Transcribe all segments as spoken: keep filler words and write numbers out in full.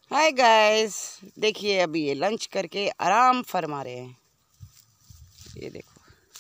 Hi guys, देखिए अभी ये लंच करके आराम फरमा रहे हैं। ये देखो,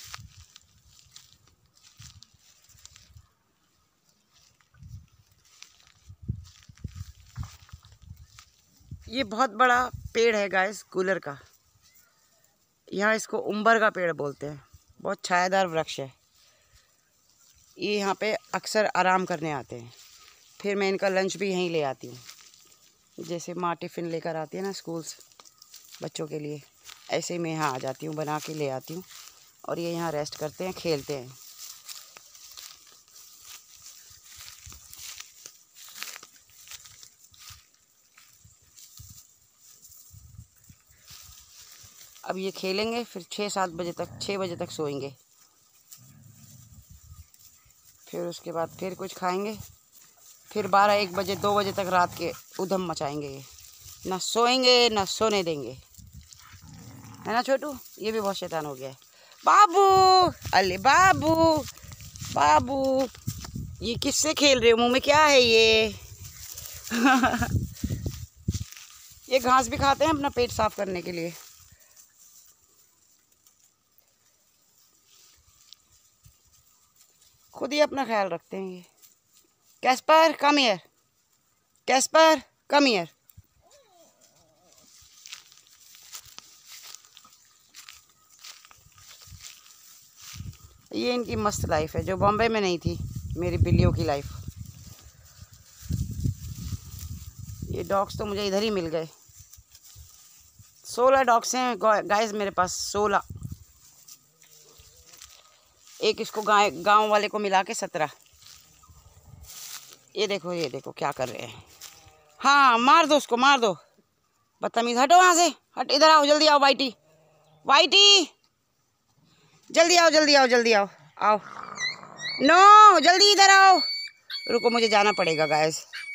ये बहुत बड़ा पेड़ है गाइस, कूलर का। यहाँ इसको उम्बर का पेड़ बोलते हैं। बहुत छायादार वृक्ष है। ये यहाँ पे अक्सर आराम करने आते हैं। फिर मैं इनका लंच भी यहीं ले आती हूँ। जैसे माँ टिफ़िन लेकर आती है ना स्कूल से बच्चों के लिए, ऐसे ही मैं यहाँ आ जाती हूँ, बना के ले आती हूँ। और ये यहाँ रेस्ट करते हैं, खेलते हैं। अब ये खेलेंगे, फिर छः सात बजे तक छः बजे तक सोएंगे। फिर उसके बाद फिर कुछ खाएंगे। फिर बारह एक बजे दो बजे तक रात के उधम मचाएंगे। ये ना सोएंगे ना सोने देंगे, है ना छोटू? ये भी बहुत शैतान हो गया है। बाबू, अले बाबू, बाबू, ये किससे खेल रहे हो? मुंह में क्या है ये? ये घास भी खाते हैं अपना पेट साफ करने के लिए। खुद ही अपना ख्याल रखते हैं ये। Casper come here, Casper come here. ये इनकी मस्त लाइफ है जो बॉम्बे में नहीं थी, मेरी बिल्लियों की लाइफ। ये डॉग्स तो मुझे इधर ही मिल गए। सोलह डॉग्स हैं गाइस मेरे पास, सोलह। एक इसको गाय गांव वाले को मिला के सत्रह। ये देखो, ये देखो क्या कर रहे हैं। हाँ, मार दो उसको, मार दो। बदतमीज, हटो वहाँ से, हट। इधर आओ, जल्दी आओ वाइटी, वाइटी, जल्दी आओ, जल्दी आओ, जल्दी आओ, आओ। नो, जल्दी इधर आओ। रुको, मुझे जाना पड़ेगा गाइस।